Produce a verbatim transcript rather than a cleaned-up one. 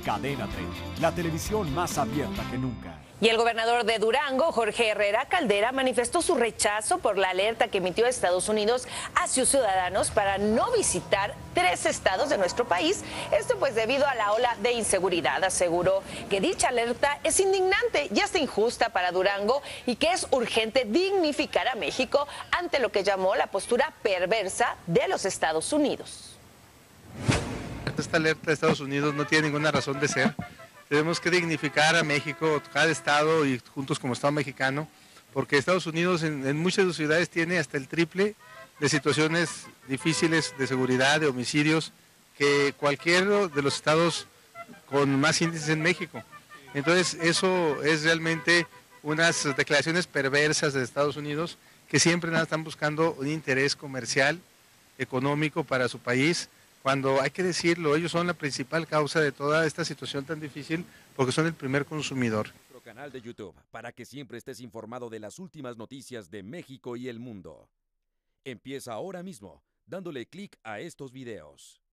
Cadena treinta, la televisión más abierta que nunca. Y el gobernador de Durango, Jorge Herrera Caldera, manifestó su rechazo por la alerta que emitió Estados Unidos a sus ciudadanos para no visitar tres estados de nuestro país. Esto pues debido a la ola de inseguridad. Aseguró que dicha alerta es indignante y hasta injusta para Durango y que es urgente dignificar a México ante lo que llamó la postura perversa de los Estados Unidos. Esta alerta de Estados Unidos no tiene ninguna razón de ser. Tenemos que dignificar a México, cada estado y juntos como Estado mexicano, porque Estados Unidos en, en muchas de sus ciudades tiene hasta el triple de situaciones difíciles de seguridad, de homicidios, que cualquier de los estados con más índices en México. Entonces eso es realmente unas declaraciones perversas de Estados Unidos que siempre nada están buscando un interés comercial, económico para su país, cuando hay que decirlo, ellos son la principal causa de toda esta situación tan difícil porque son el primer consumidor. Nuestro canal de YouTube para que siempre estés informado de las últimas noticias de México y el mundo. Empieza ahora mismo dándole clic a estos videos.